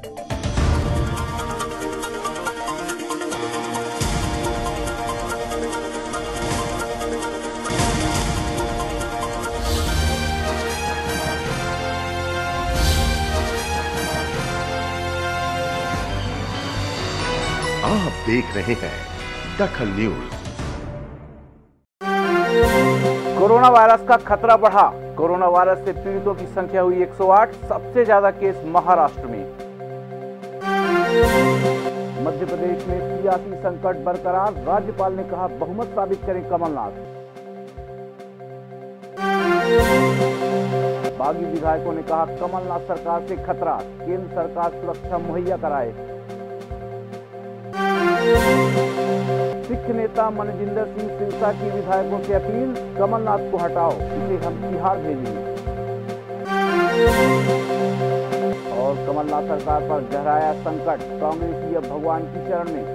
आप देख रहे हैं दखल न्यूज। कोरोना वायरस का खतरा बढ़ा। कोरोना वायरस से पीड़ितों की संख्या हुई 108। सबसे ज्यादा केस महाराष्ट्र में। मध्य प्रदेश में सियासी संकट बरकरार। राज्यपाल ने कहा बहुमत साबित करें कमलनाथ। बागी विधायकों ने कहा कमलनाथ सरकार से खतरा, केंद्र सरकार सुरक्षा मुहैया कराए। सिख नेता मनजिंदर सिंह सिरसा की विधायकों से अपील, कमलनाथ को हटाओ, इसे हम तिहाड़ भेजेंगे। और कमलनाथ सरकार पर गहराया संकट, कांग्रेसी अब भगवान की शरण में।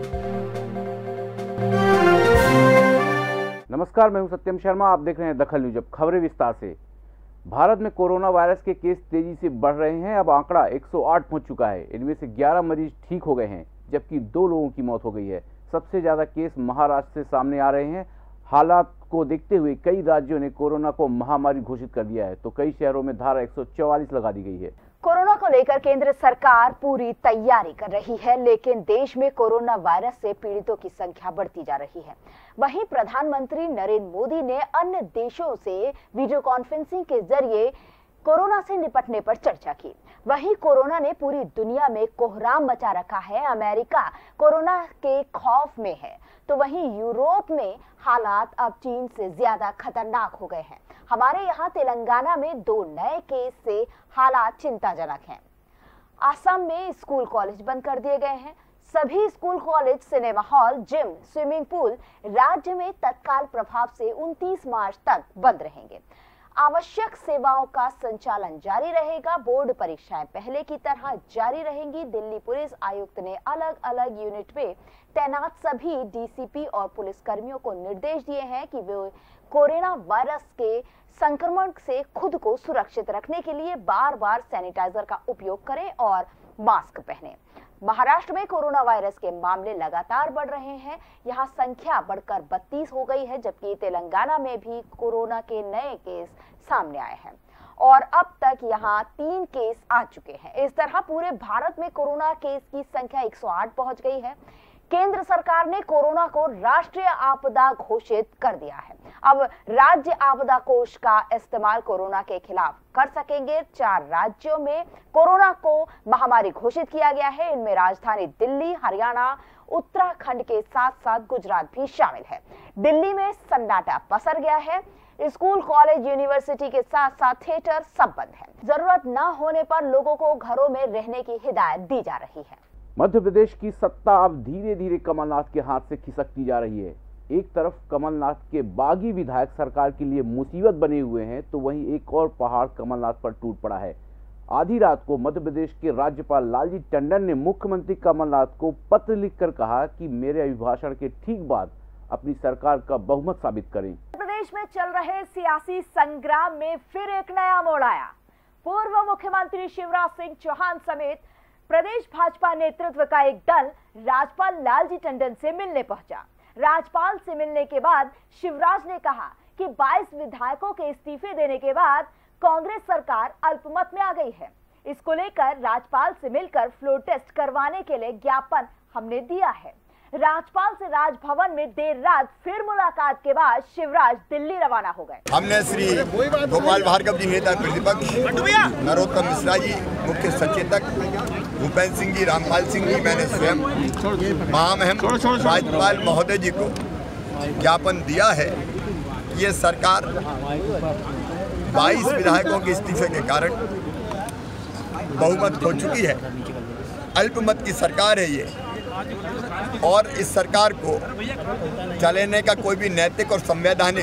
नमस्कार, मैं हूं सत्यम शर्मा, आप देख रहे हैं दखल न्यूज। अब खबरें विस्तार से। भारत में कोरोना वायरस के केस तेजी से बढ़ रहे हैं। अब आंकड़ा 108 पहुंच चुका है। इनमें से 11 मरीज ठीक हो गए हैं, जबकि 2 लोगों की मौत हो गई है। सबसे ज्यादा केस महाराष्ट्र से सामने आ रहे हैं। हालात को देखते हुए कई राज्यों ने कोरोना को महामारी घोषित कर दिया है, तो कई शहरों में धारा 144 लगा दी गई है। कोरोना को लेकर केंद्र सरकार पूरी तैयारी कर रही है, लेकिन देश में कोरोना वायरस से पीड़ितों की संख्या बढ़ती जा रही है। वहीं प्रधानमंत्री नरेंद्र मोदी ने अन्य देशों से वीडियो कॉन्फ्रेंसिंग के जरिए कोरोना से निपटने पर चर्चा की। वहीं कोरोना ने पूरी दुनिया में कोहराम मचा रखा है। अमेरिका कोरोना के खौफ में है, तो वहीं यूरोप में हालात अब चीन से ज्यादा खतरनाक हो गए हैं। हमारे यहाँ तेलंगाना में 2 नए केस से हालात चिंताजनक हैं। असम में स्कूल कॉलेज बंद कर दिए गए हैं। सभी school college, cinema hall, gym, swimming pool राज्य में तत्काल प्रभाव से 29 मार्च तक बंद रहेंगे। आवश्यक सेवाओं का संचालन जारी रहेगा। बोर्ड परीक्षाएं पहले की तरह जारी रहेंगी। दिल्ली पुलिस आयुक्त ने अलग अलग यूनिट में तैनात सभी डीसीपी और पुलिस कर्मियों को निर्देश दिए हैं कि वे कोरोना वायरस के संक्रमण से खुद को सुरक्षित रखने के लिए बार-बार सैनिटाइजर का उपयोग करें और मास्क पहनें। महाराष्ट्र में कोरोना वायरस के मामले लगातार बढ़ रहे हैं। यहां संख्या बढ़कर 32 हो गई है, जबकि तेलंगाना में भी कोरोना के नए केस सामने आए हैं और अब तक यहां 3 केस आ चुके हैं। इस तरह पूरे भारत में कोरोना केस की संख्या 108 पहुंच गई है। केंद्र सरकार ने कोरोना को राष्ट्रीय आपदा घोषित कर दिया है। अब राज्य आपदा कोष का इस्तेमाल कोरोना के खिलाफ कर सकेंगे। 4 राज्यों में कोरोना को महामारी घोषित किया गया है। इनमें राजधानी दिल्ली, हरियाणा, उत्तराखंड के साथ साथ गुजरात भी शामिल है। दिल्ली में सन्नाटा पसर गया है। स्कूल, कॉलेज, यूनिवर्सिटी के साथ साथ थिएटर सब बंद है। जरूरत न होने पर लोगों को घरों में रहने की हिदायत दी जा रही है। मध्य प्रदेश की सत्ता अब धीरे धीरे कमलनाथ के हाथ से खिसकती जा रही है। एक तरफ कमलनाथ के बागी विधायक सरकार के लिए मुसीबत बने हुए हैं, तो वहीं एक और पहाड़ कमलनाथ पर टूट पड़ा है। आधी रात को मध्य प्रदेश के राज्यपाल लालजी टंडन ने मुख्यमंत्री कमलनाथ को पत्र लिखकर कहा कि मेरे अभिभाषण के ठीक बाद अपनी सरकार का बहुमत साबित करें। प्रदेश में चल रहे सियासी संग्राम में फिर एक नया मोड़ आया। पूर्व मुख्यमंत्री शिवराज सिंह चौहान समेत प्रदेश भाजपा नेतृत्व का एक दल राज्यपाल लालजी टंडन से मिलने पहुंचा। राज्यपाल से मिलने के बाद शिवराज ने कहा कि 22 विधायकों के इस्तीफे देने के बाद कांग्रेस सरकार अल्पमत में आ गई है। इसको लेकर राज्यपाल से मिलकर फ्लोर टेस्ट करवाने के लिए ज्ञापन हमने दिया है। राज्यपाल से राजभवन में देर रात फिर मुलाकात के बाद शिवराज दिल्ली रवाना हो गए। हमने श्री गोपाल भार्गव जी नेता प्रतिपक्ष, नरोत्तम मिश्रा जी मुख्य सचेतक, भूपेंद्र सिंह जी, रामपाल सिंह जी, मैंने स्वयं महामहिम राज्यपाल महोदय जी को ज्ञापन दिया है। ये सरकार 22 विधायकों के इस्तीफे के कारण बहुमत खो चुकी है। अल्पमत की सरकार है ये, और इस सरकार को चलाने का कोई भी नैतिक और संवैधानिक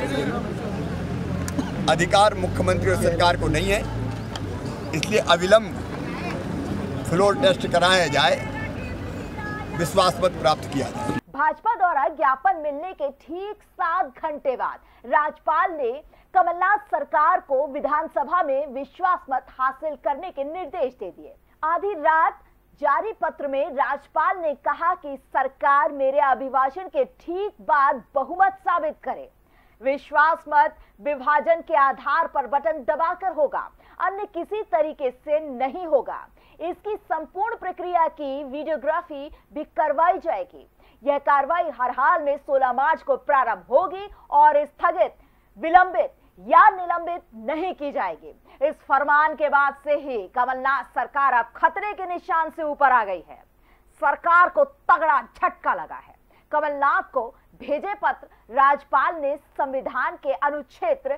अधिकार मुख्यमंत्री और सरकार को नहीं है। इसलिए अविलंब फ्लोर टेस्ट कराया जाए, विश्वास मत प्राप्त किया जाए। भाजपा द्वारा ज्ञापन मिलने के ठीक 7 घंटे बाद राज्यपाल ने कमलनाथ सरकार को विधानसभा में विश्वास मत हासिल करने के निर्देश दे दिए। आधी रात जारी पत्र में राज्यपाल ने कहा कि सरकार मेरे अभिभाषण के ठीक बाद बहुमत साबित करे। विश्वास मत विभाजन के आधार पर बटन दबाकर होगा, अन्य किसी तरीके से नहीं होगा। इसकी संपूर्ण प्रक्रिया की वीडियोग्राफी भी करवाई जाएगी। यह कार्रवाई हर हाल में 16 मार्च को प्रारंभ होगी और स्थगित, विलंबित या निलंबित नहीं की जाएगी। इस फरमान के बाद से ही कमलनाथ सरकार अब खतरे के निशान से व आ गई है। सरकार को तगड़ा झटका लगा है। कमलनाथ को भेजे पत्र राज्यपाल ने संविधान के अनुच्छेद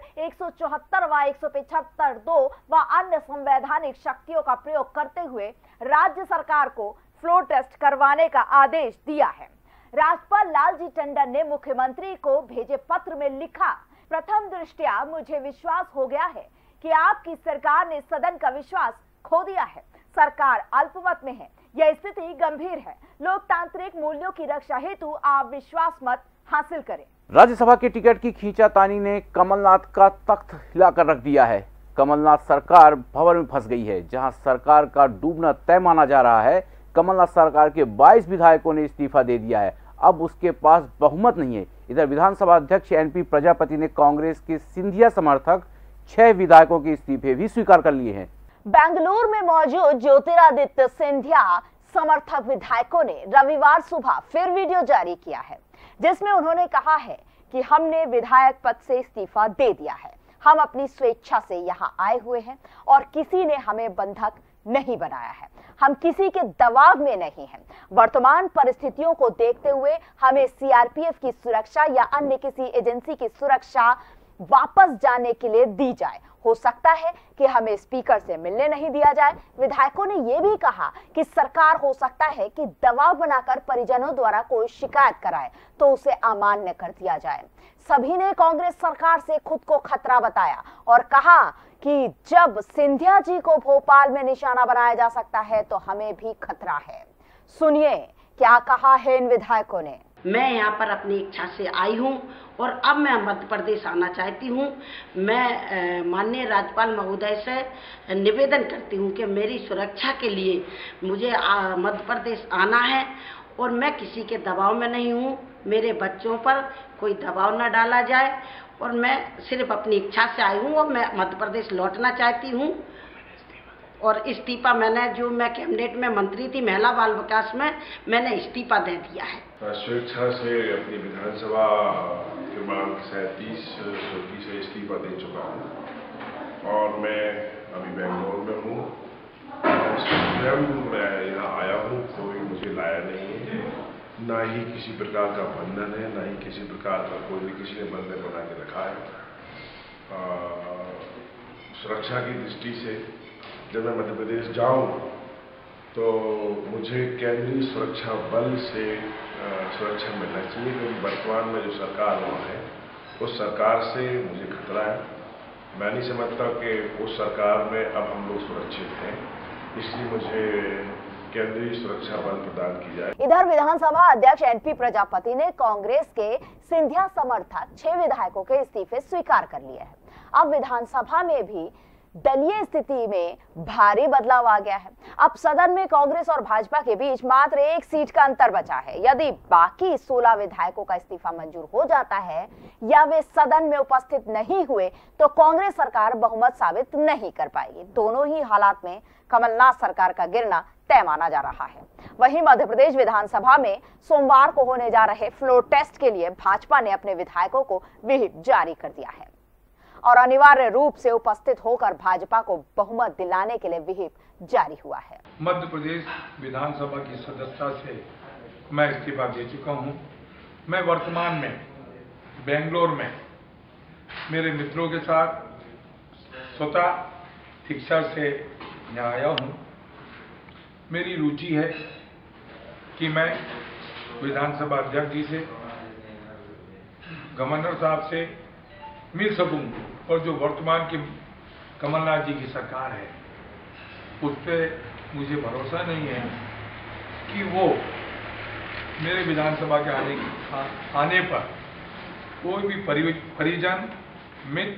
174 व 175(2) व अन्य संवैधानिक शक्तियों का प्रयोग करते हुए राज्य सरकार को फ्लोर टेस्ट करवाने का आदेश दिया है। राज्यपाल लालजी टंडन ने मुख्यमंत्री को भेजे पत्र में लिखा, प्रथम दृष्टया मुझे विश्वास हो गया है कि आपकी सरकार ने सदन का विश्वास खो दिया है। सरकार अल्पमत में है, यह स्थिति गंभीर है। लोकतांत्रिक मूल्यों की रक्षा हेतु आप विश्वास मत हासिल करें। राज्यसभा के टिकट की खींचातानी ने कमलनाथ का तख्त हिलाकर रख दिया है। कमलनाथ सरकार भंवर में फंस गई है, जहां सरकार का डूबना तय माना जा रहा है। कमलनाथ सरकार के 22 विधायकों ने इस्तीफा दे दिया है। अब उसके पास बहुमत नहीं है। इधर विधानसभा अध्यक्ष एनपी प्रजापति ने कांग्रेस के सिंधिया समर्थक 6 विधायकों के इस्तीफे भी स्वीकार कर लिए हैं। बेंगलुरु में मौजूद ज्योतिरादित्य सिंधिया समर्थक विधायकों ने रविवार सुबह फिर वीडियो जारी किया है, जिसमें उन्होंने कहा है कि हमने विधायक पद से इस्तीफा दे दिया है। हम अपनी स्वेच्छा से यहां आए हुए हैं और किसी ने हमें बंधक नहीं बनाया है। हम किसी के दबाव में नहीं हैं। वर्तमान परिस्थितियों को देखते हुए हमें सीआरपीएफ की सुरक्षा या अन्य किसी एजेंसी की सुरक्षा वापस जाने के लिए दी जाए। हो सकता है कि हमें स्पीकर से मिलने नहीं दिया जाए। विधायकों ने यह भी कहा कि सरकार हो सकता है कि दबाव बनाकर परिजनों द्वारा कोई शिकायत कराए तो उसे अमान्य कर दिया जाए। सभी ने कांग्रेस सरकार से खुद को खतरा बताया और कहा कि जब सिंधिया जी को भोपाल में निशाना बनाया जा सकता है तो हमें भी खतरा है। सुनिए क्या कहा है इन विधायकों ने। मैं यहाँ पर अपनी इच्छा से आई हूँ और अब मैं मध्य प्रदेश आना चाहती हूँ। मैं माननीय राज्यपाल महोदय से निवेदन करती हूँ कि मेरी सुरक्षा के लिए मुझे मध्य प्रदेश आना है और मैं किसी के दबाव में नहीं हूँ। मेरे बच्चों पर कोई दबाव न डाला जाए और मैं सिर्फ अपनी इच्छा से आई हूँ और मैं मध्य प्रदेश लौटना चाहती हूँ। और इस्तीफा मैं कैबिनेट में मंत्री थी महिला बाल विकास में, मैंने इस्तीफा दे दिया है। स्वेच्छा से अपनी विधानसभा क्रमांक 37 से इस्तीफा दे चुका हूँ और मैं अभी बेंगलुरु में हूँ। स्वयं मैं यहाँ आया हूँ, कोई मुझे लाया नहीं है, ना ही किसी प्रकार का बंधन है, ना ही किसी प्रकार का कोई भी किसी ने बंधन बना के रखा है। सुरक्षा की दृष्टि से जब मैं मध्य प्रदेश जाऊँ तो मुझे केंद्रीय सुरक्षा बल से सुरक्षा मिलना चाहिए, क्योंकि वर्तमान में जो सरकार वहाँ है उस सरकार से मुझे खतरा है। मैं नहीं समझता कि उस सरकार में अब हम लोग सुरक्षित हैं, इसलिए मुझे केंद्रीय सुरक्षा बल प्रदान की जाए। इधर विधानसभा अध्यक्ष एनपी प्रजापति ने कांग्रेस के सिंधिया समर्थक 6 विधायकों के इस्तीफे स्वीकार कर लिए हैं। अब विधानसभा में भी दलीय स्थिति में भारी बदलाव आ गया है। अब सदन में कांग्रेस और भाजपा के बीच मात्र 1 सीट का अंतर बचा है। यदि बाकी 16 विधायकों का इस्तीफा मंजूर हो जाता है या वे सदन में उपस्थित नहीं हुए तो कांग्रेस सरकार बहुमत साबित नहीं कर पाएगी। दोनों ही हालात में कमलनाथ सरकार का गिरना तय माना जा रहा है। वहीं मध्य प्रदेश विधानसभा में सोमवार को होने जा रहे फ्लोर टेस्ट के लिए भाजपा ने अपने विधायकों को व्हिप जारी कर दिया है और अनिवार्य रूप से उपस्थित होकर भाजपा को बहुमत दिलाने के लिए व्हिप जारी हुआ है। मध्य प्रदेश विधानसभा की सदस्यता से मैं इस्तीफा दे चुका हूं। मैं वर्तमान में बेंगलोर में मेरे मित्रों के साथ स्वतः इच्छा से यहाँ आया हूं। मेरी रुचि है कि मैं विधानसभा अध्यक्ष जी से, गवर्नर साहब से मिल सकूं और जो वर्तमान की कमलनाथ जी की सरकार है उस पर मुझे भरोसा नहीं है कि वो मेरे विधानसभा के आने पर कोई भी परिजन,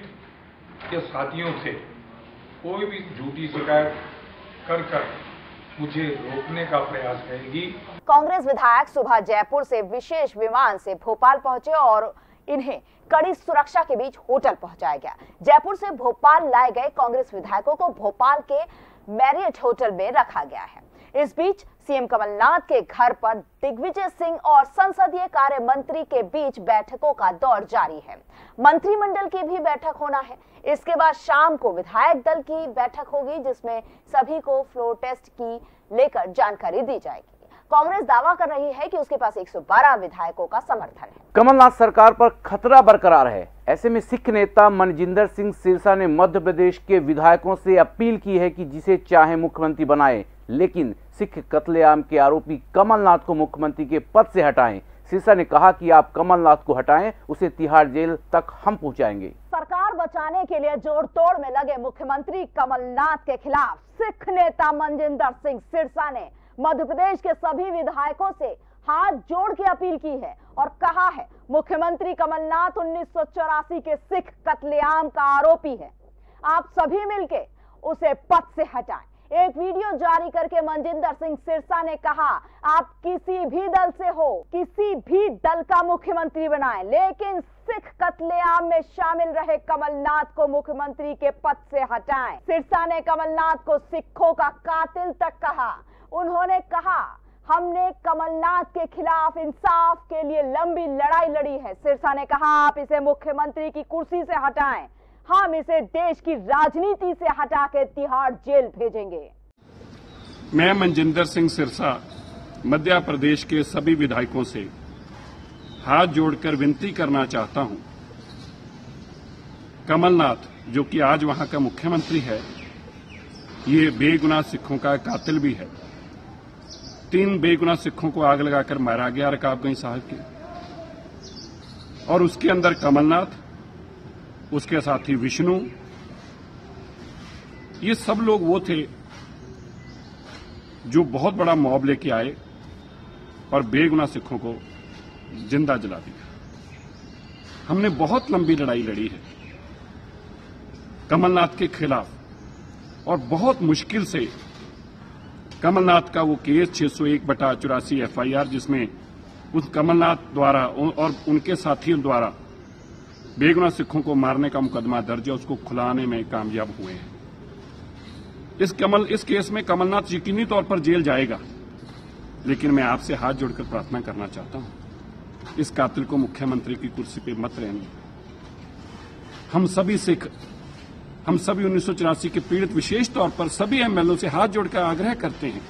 मित्र या साथियों से कोई भी झूठी शिकायत कर मुझे रोकने का प्रयास करेगी। कांग्रेस विधायक सुबह जयपुर से विशेष विमान से भोपाल पहुंचे और इन्हें कड़ी सुरक्षा के बीच होटल पहुंचाया गया। जयपुर से भोपाल लाए गए कांग्रेस विधायकों को भोपाल के मैरियट होटल में रखा गया है। इस बीच सीएम कमलनाथ के घर पर दिग्विजय सिंह और संसदीय कार्य मंत्री के बीच बैठकों का दौर जारी है। मंत्रिमंडल की भी बैठक होना है। इसके बाद शाम को विधायक दल की बैठक होगी, जिसमें सभी को फ्लोर टेस्ट की लेकर जानकारी दी जाएगी। कांग्रेस दावा कर रही है कि उसके पास 112 विधायकों का समर्थन है। कमलनाथ सरकार पर खतरा बरकरार है। ऐसे में सिख नेता मनजिंदर सिंह सिरसा ने मध्य प्रदेश के विधायकों से अपील की है कि जिसे चाहे मुख्यमंत्री बनाए, लेकिन सिख कत्लेआम के आरोपी कमलनाथ को मुख्यमंत्री के पद से हटाएं। सिरसा ने कहा कि आप कमलनाथ को हटाएं, उसे तिहाड़ जेल तक हम पहुंचाएंगे। सरकार बचाने के लिए जोड़ तोड़ में लगे मुख्यमंत्री कमलनाथ के खिलाफ सिख नेता मनजिंदर सिंह सिरसा ने मध्य प्रदेश के सभी विधायकों से हाथ जोड़ के अपील की है और कहा है मुख्यमंत्री कमलनाथ 1984 के सिख कत्लेआम का आरोपी है। आप सभी मिलके उसे पद से हटाएं। एक वीडियो जारी करके मनजिंदर सिंह सिरसा ने कहा, आप किसी भी दल से हो, किसी भी दल का मुख्यमंत्री बनाएं, लेकिन सिख कत्लेआम में शामिल रहे कमलनाथ को मुख्यमंत्री के पद से हटाएं। सिरसा ने कमलनाथ को सिखों का कातिल तक कहा। उन्होंने कहा, हमने कमलनाथ के खिलाफ इंसाफ के लिए लंबी लड़ाई लड़ी है। सिरसा ने कहा, आप इसे मुख्यमंत्री की कुर्सी से हटाएं, हम इसे देश की राजनीति से हटा के तिहाड़ जेल भेजेंगे। मैं मनजिंदर सिंह सिरसा मध्य प्रदेश के सभी विधायकों से हाथ जोड़कर विनती करना चाहता हूं, कमलनाथ जो कि आज वहां का मुख्यमंत्री है, ये बेगुनाह सिखों का कातिल भी है। 3 बेगुनाह सिखों को आग लगाकर मारा गया रकाबगंज साहिब के, और उसके अंदर कमलनाथ, उसके साथी विष्णु, ये सब लोग वो थे जो बहुत बड़ा मॉब लेके आए और बेगुनाह सिखों को जिंदा जला दिया। हमने बहुत लंबी लड़ाई लड़ी है कमलनाथ के खिलाफ और बहुत मुश्किल से कमलनाथ का वो केस 601/84 FIR, जिसमें उस कमलनाथ द्वारा और उनके साथियों द्वारा बेगुनाह सिखों को मारने का मुकदमा दर्ज है, उसको खुलाने में कामयाब हुए हैं। इस केस में कमलनाथ यकीनी तौर पर जेल जाएगा, लेकिन मैं आपसे हाथ जोड़कर प्रार्थना करना चाहता हूं, इस कातिल को मुख्यमंत्री की कुर्सी पे मत रहने। हम सभी सिख, हम सभी 1984 के पीड़ित विशेष तौर पर सभी MLO से हाथ जोड़कर आग्रह करते हैं,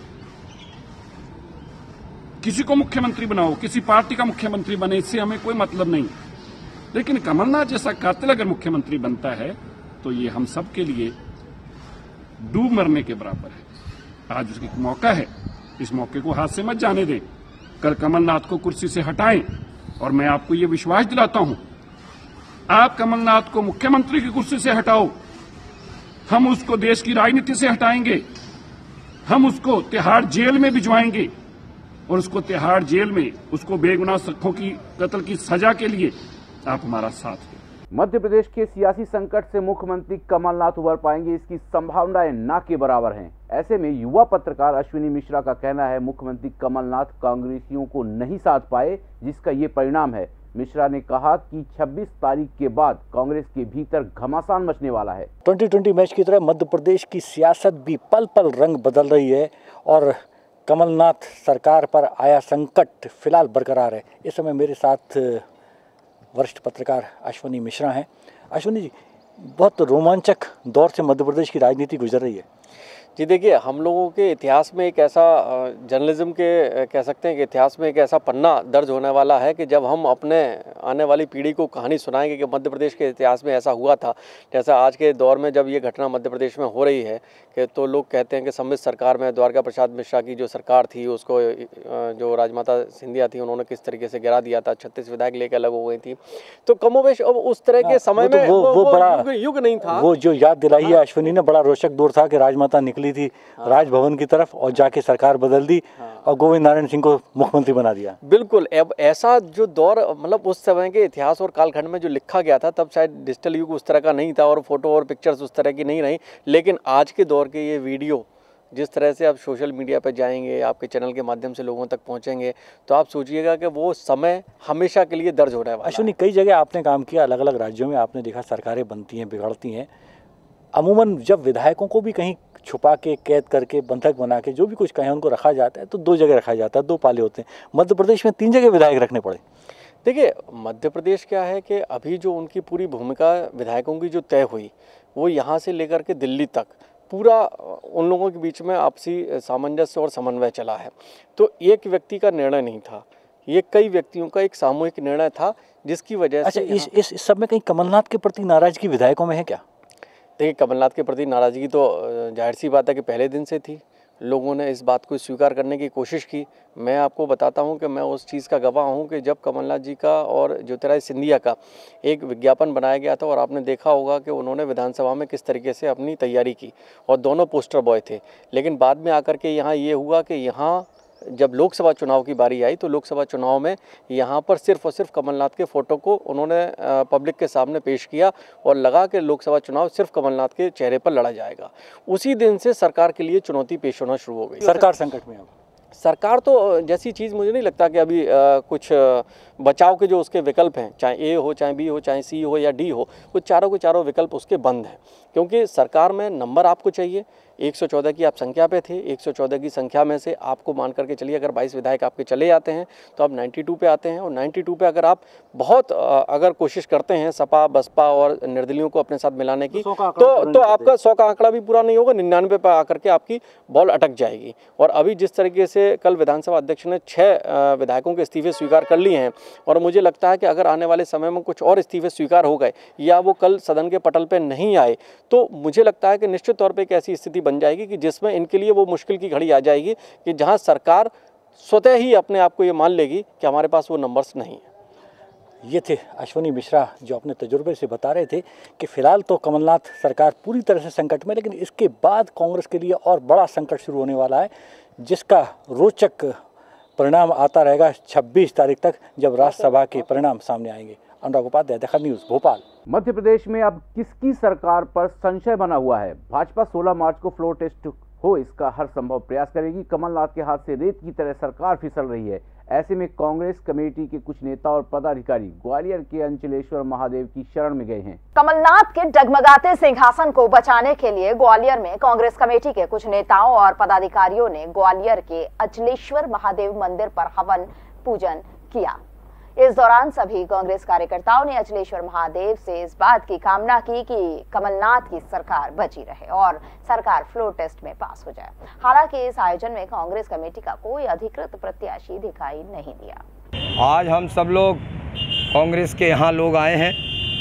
किसी को मुख्यमंत्री बनाओ, किसी पार्टी का मुख्यमंत्री बने, इससे हमें कोई मतलब नहीं, लेकिन कमलनाथ जैसा कातिल अगर मुख्यमंत्री बनता है तो ये हम सब के लिए डूब मरने के बराबर है। आज उसकी मौका है, इस मौके को हाथ से मत जाने दें। कल कमलनाथ को कुर्सी से हटाएं, और मैं आपको ये विश्वास दिलाता हूं, आप कमलनाथ को मुख्यमंत्री की कुर्सी से हटाओ, हम उसको देश की राजनीति से हटाएंगे, हम उसको तिहाड़ जेल में भिजवाएंगे, और उसको तिहाड़ जेल में उसको बेगुनाह सिखों की कत्ल की सजा के लिए आप हमारा साथ दें। मध्य प्रदेश के सियासी संकट से मुख्यमंत्री कमलनाथ उबर पाएंगे, इसकी संभावनाएं ना के बराबर हैं। ऐसे में युवा पत्रकार अश्विनी मिश्रा का कहना है, मुख्यमंत्री कमलनाथ कांग्रेसियों को नहीं साध पाए, जिसका ये परिणाम है। मिश्रा ने कहा कि 26 तारीख के बाद कांग्रेस के भीतर घमासान मचने वाला है। 2020 मैच की तरह मध्य प्रदेश की सियासत भी पल पल रंग बदल रही है और कमलनाथ सरकार पर आया संकट फिलहाल बरकरार है। इस समय मेरे साथ वरिष्ठ पत्रकार अश्विनी मिश्रा हैं। अश्विनी जी, बहुत रोमांचक दौर से मध्य प्रदेश की राजनीति गुजर रही है। जी देखिए, हम लोगों के इतिहास में एक ऐसा जर्नलिज्म के कह सकते हैं कि इतिहास में एक ऐसा पन्ना दर्ज होने वाला है कि जब हम अपने आने वाली पीढ़ी को कहानी सुनाएंगे कि मध्य प्रदेश के इतिहास में ऐसा हुआ था। जैसा आज के दौर में जब ये घटना मध्य प्रदेश में हो रही है कि तो लोग कहते हैं कि सम्मिश्र सरकार में द्वारका प्रसाद मिश्रा की जो सरकार थी, उसको जो राजमाता सिंधिया थी, उन्होंने किस तरीके से गिरा दिया था, 36 विधायक लेकर अलग हो गई थी। तो कमोबेश अब उस तरह के समय में वो बड़ा युग नहीं था। वो जो याद दिलाई है अश्विनी ने, बड़ा रोचक दौर था कि राजमाता निकली थी राजभवन की तरफ और जाके सरकार बदल दी और गोविंद नारायण सिंह को मुख्यमंत्री बना दिया। बिल्कुल, अब ऐसा जो दौर मतलब उस समय के इतिहास और कालखंड में जो लिखा गया था, तब शायद डिजिटल युग उस तरह का नहीं था और फोटो और पिक्चर्स उस तरह की नहीं रही। लेकिन आज के दौर के ये वीडियो जिस तरह से आप सोशल मीडिया पर जाएंगे, आपके चैनल के माध्यम से लोगों तक पहुंचेंगे, तो आप सोचिएगा कि वो समय हमेशा के लिए दर्ज हो रहा है। अश्विनी, कई जगह आपने काम किया, अलग अलग राज्यों में आपने देखा सरकारें बनती हैं, बिगड़ती हैं। अमूमन जब विधायकों को भी कहीं छुपा के, कैद करके, बंधक बना के, जो भी कुछ कहें उनको रखा जाता है, तो 2 जगह रखा जाता है, 2 पाले होते हैं। मध्य प्रदेश में 3 जगह विधायक रखने पड़े। देखिए, मध्य प्रदेश क्या है कि अभी जो उनकी पूरी भूमिका विधायकों की जो तय हुई, वो यहाँ से लेकर के दिल्ली तक पूरा उन लोगों के बीच में आपसी सामंजस्य और समन्वय चला है। तो एक व्यक्ति का निर्णय नहीं था, ये कई व्यक्तियों का एक सामूहिक निर्णय था, जिसकी वजह से इस सब में कहीं कमलनाथ के प्रति नाराजगी विधायकों में है क्या? देखिए, कमलनाथ के प्रति नाराजगी तो जाहिर सी बात है कि पहले दिन से थी। लोगों ने इस बात को स्वीकार करने की कोशिश की। मैं आपको बताता हूं कि मैं उस चीज़ का गवाह हूं कि जब कमलनाथ जी का और ज्योतिरादित्य सिंधिया का एक विज्ञापन बनाया गया था, और आपने देखा होगा कि उन्होंने विधानसभा में किस तरीके से अपनी तैयारी की, और दोनों पोस्टर बॉय थे। लेकिन बाद में आकर के यहाँ ये हुआ कि यहाँ जब लोकसभा चुनाव की बारी आई, तो लोकसभा चुनाव में यहाँ पर सिर्फ और सिर्फ कमलनाथ के फ़ोटो को उन्होंने पब्लिक के सामने पेश किया, और लगा कि लोकसभा चुनाव सिर्फ कमलनाथ के चेहरे पर लड़ा जाएगा। उसी दिन से सरकार के लिए चुनौती पेश होना शुरू हो गई। सरकार संकट में। अब सरकार तो जैसी चीज़ मुझे नहीं लगता कि अभी कुछ बचाव के जो उसके विकल्प हैं, चाहे ए हो, चाहे बी हो, चाहे सी हो या डी हो, वो चारों के चारों विकल्प उसके बंद हैं। क्योंकि सरकार में नंबर आपको चाहिए। 114 की आप संख्या पे थे, 114 की संख्या में से आपको मान करके चलिए अगर 22 विधायक आपके चले जाते हैं तो आप 92 पे आते हैं, और 92 पे अगर आप बहुत अगर कोशिश करते हैं सपा, बसपा और निर्दलियों को अपने साथ मिलाने की, तो आपका 100 का आंकड़ा भी पूरा नहीं होगा, 99 पे आकर के आपकी बॉल अटक जाएगी। और अभी जिस तरीके से कल विधानसभा अध्यक्ष ने 6 विधायकों के इस्तीफे स्वीकार कर लिए हैं, और मुझे लगता है कि अगर आने वाले समय में कुछ और इस्तीफे स्वीकार हो गए या वो कल सदन के पटल पर नहीं आए, तो मुझे लगता है कि निश्चित तौर पर एक ऐसी स्थिति बन जाएगी कि जिसमें इनके लिए वो मुश्किल की घड़ी आ जाएगी कि जहां सरकार स्वतः ही अपने आप को ये मान लेगी कि हमारे पास वो नंबर्स नहीं है। ये थे अश्विनी मिश्रा, जो अपने तजुर्बे से बता रहे थे कि फिलहाल तो कमलनाथ सरकार पूरी तरह से संकट में, लेकिन इसके बाद कांग्रेस के लिए और बड़ा संकट शुरू होने वाला है, जिसका रोचक परिणाम आता रहेगा 26 तारीख तक, जब राज्यसभा के परिणाम सामने आएंगे। अनुराग उपाध्याय, दखल न्यूज़, भोपाल। मध्य प्रदेश में अब किसकी सरकार पर संशय बना हुआ है। भाजपा 16 मार्च को फ्लोर टेस्ट हो, इसका हर संभव प्रयास करेगी। कमलनाथ के हाथ से रेत की तरह सरकार फिसल रही है। ऐसे में कांग्रेस कमेटी के कुछ नेता और पदाधिकारी ग्वालियर के अंचलेश्वर महादेव की शरण में गए हैं। कमलनाथ के डगमगाते सिंहासन को बचाने के लिए ग्वालियर में कांग्रेस कमेटी के कुछ नेताओं और पदाधिकारियों ने ग्वालियर के अंचलेश्वर महादेव मंदिर पर हवन पूजन किया। इस दौरान सभी कांग्रेस कार्यकर्ताओं ने अंचलेश्वर महादेव से इस बात की कामना की कि कमलनाथ की सरकार बची रहे और सरकार फ्लोर टेस्ट में पास हो जाए। हालांकि इस आयोजन में कांग्रेस कमेटी का कोई अधिकृत प्रत्याशी दिखाई नहीं दिया। आज हम सब लोग कांग्रेस के यहाँ लोग आए हैं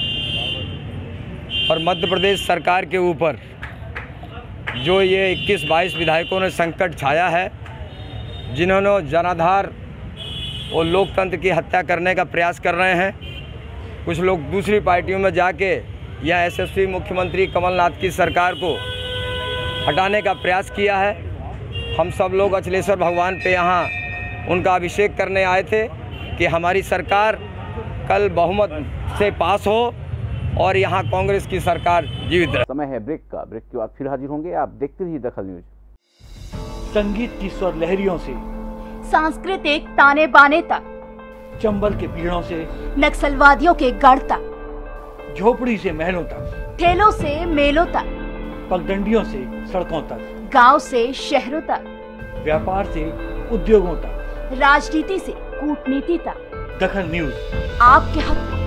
और मध्य प्रदेश सरकार के ऊपर जो ये 21-22 विधायकों ने संकट छाया है, जिन्होंने जनाधार और लोकतंत्र की हत्या करने का प्रयास कर रहे हैं। कुछ लोग दूसरी पार्टियों में जाके यह यशस्वी मुख्यमंत्री कमलनाथ की सरकार को हटाने का प्रयास किया है। हम सब लोग अंचलेश्वर भगवान पे यहाँ उनका अभिषेक करने आए थे कि हमारी सरकार कल बहुमत से पास हो और यहाँ कांग्रेस की सरकार जीवित रहे। समय है ब्रेक का। ब्रेक के बाद फिर हाजिर होंगे। आप देखते रहिए दखल न्यूज। संगीत की स्वर लहरियों से सांस्कृतिक ताने बाने तक, चंबल के पीड़ों से नक्सलवादियों के गढ़ तक, झोपड़ी से महलों तक, ठेलों से मेलों तक, पगडंडियों से सड़कों तक, गांव से शहरों तक, व्यापार से उद्योगों तक, राजनीति से कूटनीति तक, दखल न्यूज आपके हक में।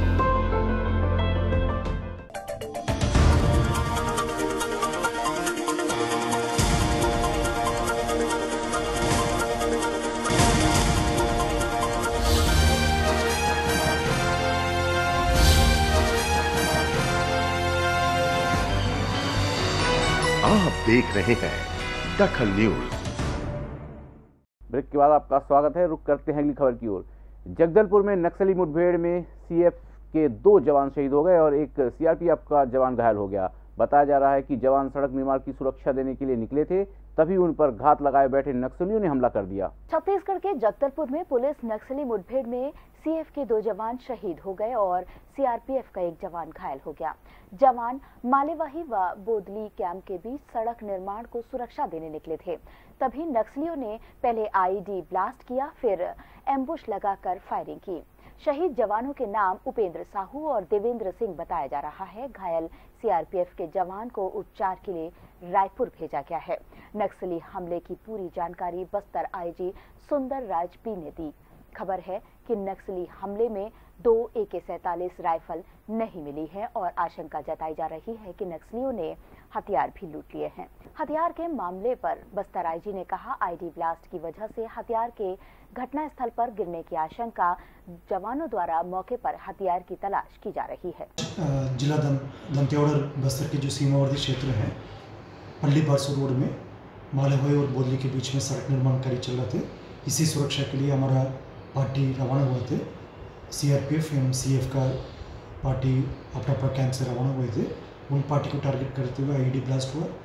आप देख रहे हैं दखल न्यूज। ब्रेक के बाद आपका स्वागत है। रुक करते हैं अगली खबर की ओर। जगदलपुर में नक्सली मुठभेड़ में सीएफ के 2 जवान शहीद हो गए और एक सीआरपीएफ का जवान घायल हो गया। बताया जा रहा है कि जवान सड़क निर्माण की सुरक्षा देने के लिए निकले थे, तभी उन पर घात लगाए बैठे नक्सलियों ने हमला कर दिया। छत्तीसगढ़ के जगदलपुर में पुलिस नक्सली मुठभेड़ में सीएफ के 2 जवान शहीद हो गए और सीआरपीएफ का 1 जवान घायल हो गया। जवान मालेवाही व बोदली कैंप के बीच सड़क निर्माण को सुरक्षा देने निकले थे, तभी नक्सलियों ने पहले आईईडी ब्लास्ट किया, फिर एम्बुश लगाकर फायरिंग की। शहीद जवानों के नाम उपेंद्र साहू और देवेंद्र सिंह बताया जा रहा है। घायल सीआरपीएफ के जवान को उपचार के लिए रायपुर भेजा गया है। नक्सली हमले की पूरी जानकारी बस्तर आईजी सुंदर राज पी ने दी। खबर है कि नक्सली हमले में 2 AK-47 राइफल नहीं मिली है और आशंका जताई जा रही है कि नक्सलियों ने हथियार भी लूट लिए हैं। हथियार के मामले पर बस्तर आईजी ने कहा, आईडी ब्लास्ट की वजह से हथियार के घटनास्थल पर गिरने की आशंका, जवानों द्वारा मौके पर हथियार की तलाश की जा रही है। जिला दंतेवाड़ा बस्तर के जो सीमावर्ती क्षेत्र है, पल्ली बारसो रोड में मालेवाही और बोदली के बीच में सड़क निर्माण कार्य चल रहे थे। इसी सुरक्षा के लिए हमारा पार्टी रवाना हुए थे। सीआरपीएफ एवं सीएफ का पार्टी अपना कैंप से रवाना हुए थे। उन पार्टी को टारगेट करते हुए आईईडी ब्लास्ट हुआ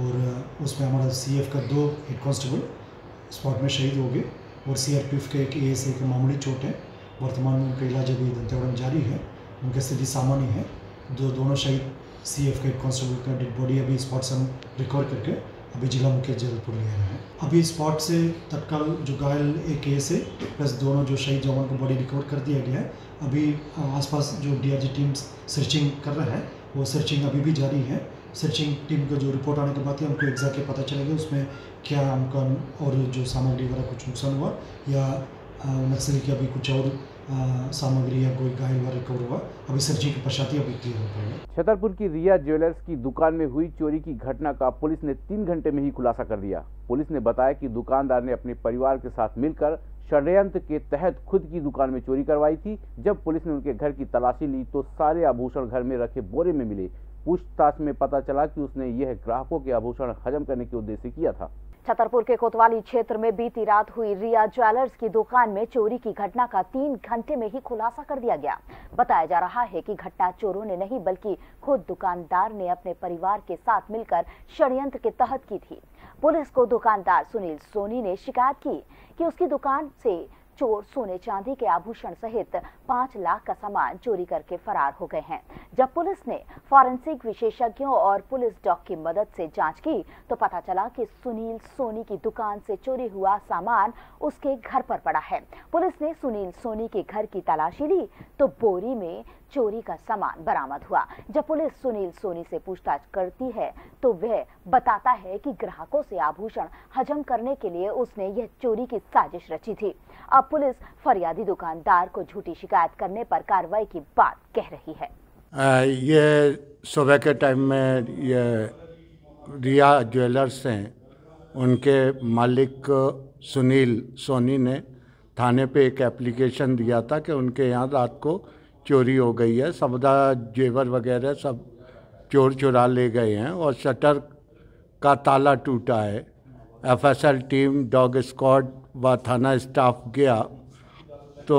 और उसमें हमारा सीएफ का 2 हेड कांस्टेबल स्पॉट में शहीद हो गए और सीआरपीएफ के एक एएसआई को मामूली चोट है। वर्तमान में उनका इलाज अभी दंतेवाड़ा में जारी है, उनकी स्थिति सामान्य है। दोनों शहीद सीएफ के हेड कांस्टेबल का डेड बॉडी अभी स्पॉट से हम रिकवर करके अभी जिला मुख्य जबलपुर ले रहे हैं। अभी स्पॉट से तत्काल जो घायल एक एएसआई प्लस दोनों जो शहीद जवान को बॉडी रिकवर कर दिया गया है। अभी आसपास जो डीआरजी टीम सर्चिंग कर रहा है, वो सर्चिंग अभी भी जारी है। सर्चिंग टीम का जो रिपोर्ट आने के बाद ही हमको एग्जैक्टली पता चलेगा उसमें क्या हमका और जो सामग्री वगैरह कुछ नुकसान हुआ या नक्सली की अभी कुछ और सामग्री या कोई घायल हुआ रिकवर हुआ। अभी सर्चिंग के पश्चात ही अभी क्लियर हो पाएगा। छतरपुर की रिया ज्वेलर्स की दुकान में हुई चोरी की घटना का पुलिस ने 3 घंटे में ही खुलासा कर दिया। पुलिस ने बताया कि दुकानदार ने अपने परिवार के साथ मिलकर षड्यंत्र के तहत खुद की दुकान में चोरी करवाई थी। जब पुलिस ने उनके घर की तलाशी ली तो सारे आभूषण घर में रखे बोरे में मिले। पूछताछ में पता चला कि उसने यह ग्राहकों के आभूषण हजम करने के उद्देश्य से किया था। छतरपुर के कोतवाली क्षेत्र में बीती रात हुई रिया ज्वेलर्स की दुकान में चोरी की घटना का 3 घंटे में ही खुलासा कर दिया गया। बताया जा रहा है कि घटना चोरों ने नहीं बल्कि खुद दुकानदार ने अपने परिवार के साथ मिलकर षड्यंत्र के तहत की थी। पुलिस को दुकानदार सुनील सोनी ने शिकायत की कि उसकी दुकान से चोर सोने चांदी के आभूषण सहित 5 लाख का सामान चोरी करके फरार हो गए हैं। जब पुलिस ने फॉरेंसिक विशेषज्ञों और पुलिस डॉग की मदद से जांच की तो पता चला कि सुनील सोनी की दुकान से चोरी हुआ सामान उसके घर पर पड़ा है। पुलिस ने सुनील सोनी के घर की तलाशी ली तो बोरी में चोरी का सामान बरामद हुआ। जब पुलिस सुनील सोनी से पूछताछ करती है तो वह बताता है कि ग्राहकों से आभूषण हजम करने के लिए उसने यह चोरी की साजिश रची थी। अब पुलिस फरियादी दुकानदार को झूठी शिकायत करने पर कार्रवाई की बात कह रही है। ये सुबह के टाइम में ये रिया ज्वेलर्स हैं, उनके मालिक सुनील सोनी ने थाने पे एक एप्लीकेशन दिया था कि उनके यहाँ रात को चोरी हो गई है, सौदा जेवर वगैरह सब चोर चुरा ले गए हैं और शटर का ताला टूटा है। एफएसएल टीम, डॉग स्क्वाड व थाना स्टाफ गया तो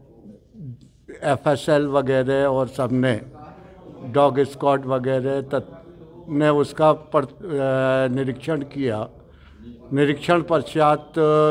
एफएसएल वगैरह और सब ने, डॉग स्क्वाड वगैरह ने उसका निरीक्षण किया। निरीक्षण पश्चात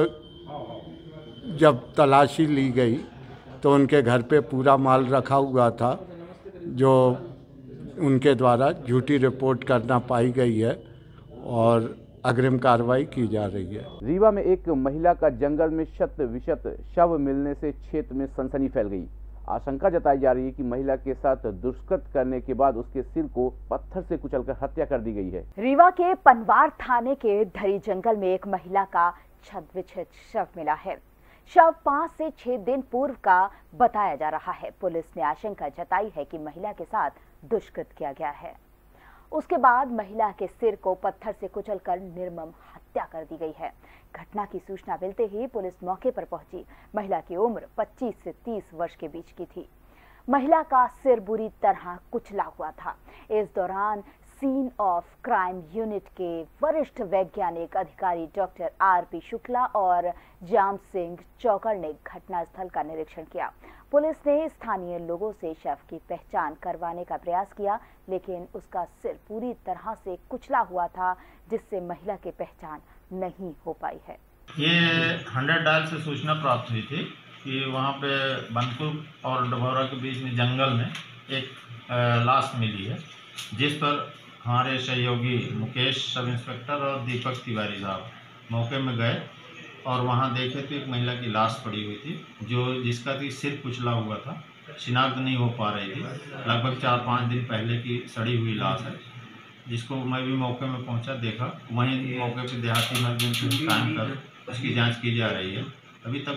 जब तलाशी ली गई तो उनके घर पे पूरा माल रखा हुआ था जो उनके द्वारा झूठी रिपोर्ट करना पाई गई है और अग्रिम कार्रवाई की जा रही है। रीवा में एक महिला का जंगल में शत विशत शव मिलने से क्षेत्र में सनसनी फैल गई। आशंका जताई जा रही है कि महिला के साथ दुष्कृत करने के बाद उसके सिर को पत्थर से कुचलकर हत्या कर दी गई है। रीवा के पनवार थाने के धरी जंगल में एक महिला का छत-विछत शव मिला है। शव 5 से 6 दिन पूर्व का बताया जा रहा है। पुलिस ने आशंका जताई है कि महिला के साथ दुष्कृत किया गया है। उसके बाद महिला के सिर को पत्थर से कुचलकर निर्मम हत्या कर दी गई है। घटना की सूचना मिलते ही पुलिस मौके पर पहुंची। महिला की उम्र 25 से 30 वर्ष के बीच की थी। महिला का सिर बुरी तरह कुचला हुआ था। इस दौरान सीन ऑफ क्राइम यूनिट के वरिष्ठ वैज्ञानिक अधिकारी डॉक्टर आरपी शुक्ला और जाम सिंह चौकड़ ने घटनास्थल का निरीक्षण किया। पुलिस ने स्थानीय लोगों से शव की पहचान करवाने का प्रयास किया, लेकिन उसका सिर पूरी तरह से कुचला हुआ था, जिससे महिला की पहचान नहीं हो पाई है। ये 100 डायल से सूचना प्राप्त हुई थी कि वहाँ पे बनकुल और डभौरा के बीच में जंगल में एक लाश मिली है, जिस पर हमारे सहयोगी मुकेश सब इंस्पेक्टर और दीपक तिवारी साहब मौके में गए और वहाँ देखे तो एक महिला की लाश पड़ी हुई थी, जिसका कि सिर कुचला हुआ था, शिनाख्त नहीं हो पा रही थी। लगभग 4-5 दिन पहले की सड़ी हुई लाश है, जिसको मैं भी मौके में पहुंचा, देखा। वहीं मौके पे देहाती इमरजेंसी कायम कर उसकी जांच की जा रही है। अभी तक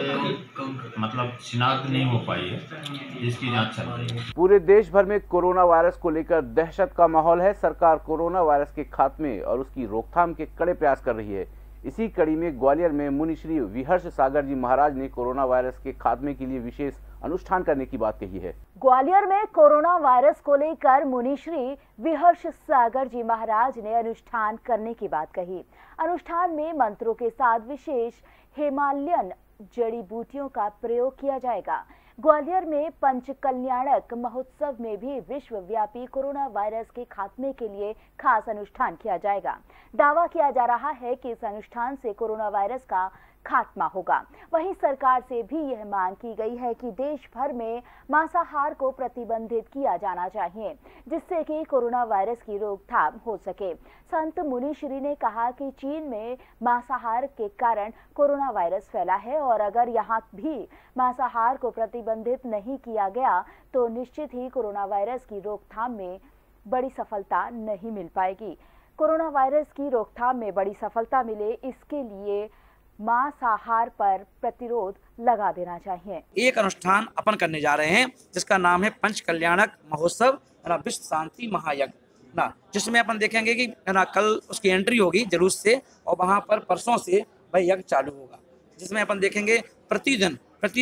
उसकी मतलब शिनाख्त नहीं हो पाई है, जिसकी जांच चल रही है। पूरे देश भर में कोरोना वायरस को लेकर दहशत का माहौल है। सरकार कोरोना वायरस के खात्मे और उसकी रोकथाम के कड़े प्रयास कर रही है। इसी कड़ी में ग्वालियर में मुनि श्री विहर्ष सागर जी महाराज ने कोरोना वायरस के खात्मे के लिए विशेष अनुष्ठान करने की बात कही है। ग्वालियर में कोरोना वायरस को लेकर मुनि श्री विहर्ष सागर जी महाराज ने अनुष्ठान करने की बात कही। अनुष्ठान में मंत्रों के साथ विशेष हिमालयन जड़ी बूटियों का प्रयोग किया जाएगा। ग्वालियर में पंचकल्याणक महोत्सव में भी विश्वव्यापी कोरोना वायरस के खात्मे के लिए खास अनुष्ठान किया जाएगा। दावा किया जा रहा है कि इस अनुष्ठान से कोरोना वायरस का खात्मा होगा। वहीं सरकार से भी यह मांग की गई है कि देश भर में मांसाहार को प्रतिबंधित किया जाना चाहिए, जिससे कि कोरोना वायरस की रोकथाम हो सके। संत मुनि श्री ने कहा कि चीन में मांसाहार के कारण कोरोना वायरस फैला है और अगर यहाँ भी मांसाहार को प्रतिबंधित नहीं किया गया तो निश्चित ही कोरोना वायरस की रोकथाम में बड़ी सफलता नहीं मिल पाएगी। कोरोना वायरस की रोकथाम में बड़ी सफलता मिले, इसके लिए मांसाहार पर प्रतिरोध लगा देना चाहिए। एक अनुष्ठान अपन करने जा रहे हैं जिसका नाम है पंचकल्याणक महोत्सव विश्व शांति महायज्ञ ना, जिसमें अपन देखेंगे कि ना कल उसकी एंट्री होगी जुलूस से और वहां पर परसों से भाई यज्ञ चालू होगा, जिसमें अपन देखेंगे प्रतिदिन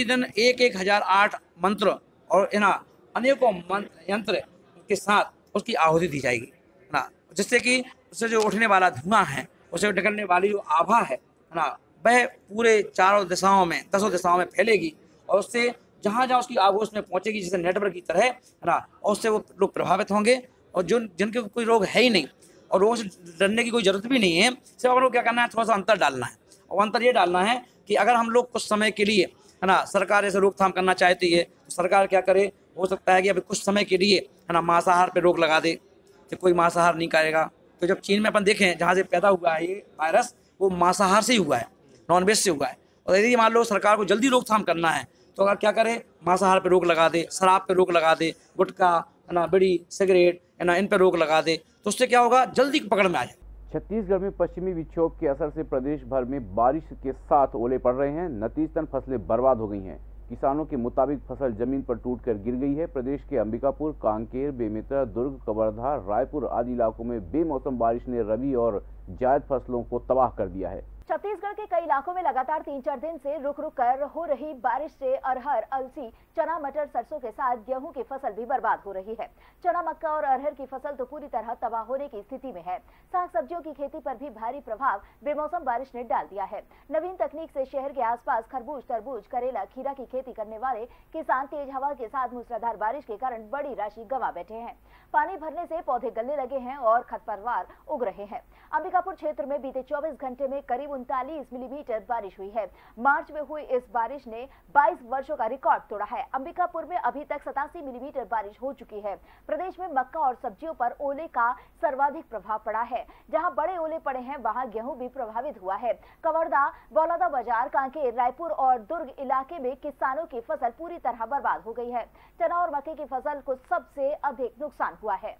1008 मंत्र और अनेकों यंत्र के साथ उसकी आहुति दी जाएगी ना, जिससे कि उससे जो उठने वाला धुआं है, उससे निकलने वाली जो आभा है ना, वह पूरे चारों दिशाओं में 10 दिशाओं में फैलेगी और उससे जहाँ जहाँ उसकी आगोश में पहुँचेगी जैसे नेटवर्क की तरह है ना, और उससे वो लोग प्रभावित होंगे और जिनके कोई रोग है ही नहीं और रोग से डरने की कोई जरूरत भी नहीं है। सिर्फ हम लोग क्या करना है, थोड़ा सा अंतर डालना है और अंतर ये डालना है कि अगर हम लोग कुछ समय के लिए है ना सरकार ऐसे रोकथाम करना चाहती है तो सरकार क्या करे, हो सकता है कि अभी कुछ समय के लिए है ना मांसाहार पे रोक लगा दे, तो कोई मांसाहार नहीं करेगा। तो जब चीन में अपन देखें जहाँ से पैदा हुआ है ये वायरस, वो मांसाहार से ही हुआ है, नॉनवेज से हुआ है। और यदि मान लो सरकार को जल्दी रोकथाम करना है तो अगर क्या करे, मांसाहार पे रोक लगा दे, शराब पे रोक लगा दे, गुटखा है ना, बीड़ी सिगरेट है ना, इन पे रोक लगा दे, तो उससे क्या होगा, जल्दी पकड़ में आ जाए। छत्तीसगढ़ में पश्चिमी विक्षोभ के असर से प्रदेश भर में बारिश के साथ ओले पड़ रहे हैं। नतीजतन फसलें बर्बाद हो गई हैं। किसानों के मुताबिक फसल जमीन पर टूटकर गिर गई है। प्रदेश के अंबिकापुर, कांकेर, बेमेतरा, दुर्ग, कवर्धा, रायपुर आदि इलाकों में बेमौसम बारिश ने रबी और जायद फसलों को तबाह कर दिया है। छत्तीसगढ़ के कई इलाकों में लगातार 3-4 दिन से रुक रुक कर हो रही बारिश से अरहर, अलसी, चना, मटर, सरसों के साथ गेहूं की फसल भी बर्बाद हो रही है। चना, मक्का और अरहर की फसल तो पूरी तरह तबाह होने की स्थिति में है। साग सब्जियों की खेती पर भी भारी प्रभाव बेमौसम बारिश ने डाल दिया है। नवीन तकनीक से शहर के आसपास खरबूज, तरबूज, करेला, खीरा की खेती करने वाले किसान तेज हवा के साथ मूसलाधार बारिश के कारण बड़ी राशि गंवा बैठे हैं। पानी भरने से पौधे गलने लगे हैं और खरपतवार उग रहे हैं। अंबिकापुर क्षेत्र में बीते 24 घंटे में करीब 39 मिलीमीटर बारिश हुई है। मार्च में हुई इस बारिश ने 22 वर्षों का रिकॉर्ड तोड़ा है। अंबिकापुर में अभी तक 87 मिलीमीटर बारिश हो चुकी है। प्रदेश में मक्का और सब्जियों पर ओले का सर्वाधिक प्रभाव पड़ा है। जहां बड़े ओले पड़े हैं वहां गेहूं भी प्रभावित हुआ है। कवर्धा, बौलौदा बाजार, कांकेर, रायपुर और दुर्ग इलाके में किसानों की फसल पूरी तरह बर्बाद हो गई है। चना और मक्के की फसल को सबसे अधिक नुकसान हुआ है।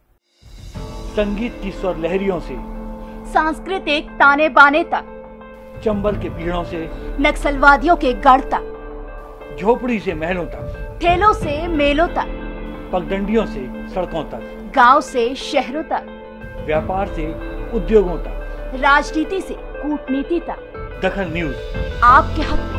संगीत की स्वर लहरियों से सांस्कृतिक ताने बाने तक, चंबल के पीड़ों से नक्सलवादियों के गढ़ तक, झोपड़ी से महलों तक, ठेलों से मेलों तक, पगडंडियों से सड़कों तक, गांव से शहरों तक, व्यापार से उद्योगों तक, राजनीति से कूटनीति तक, दखल न्यूज आपके हक।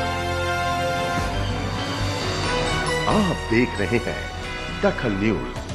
आप देख रहे हैं दखल न्यूज।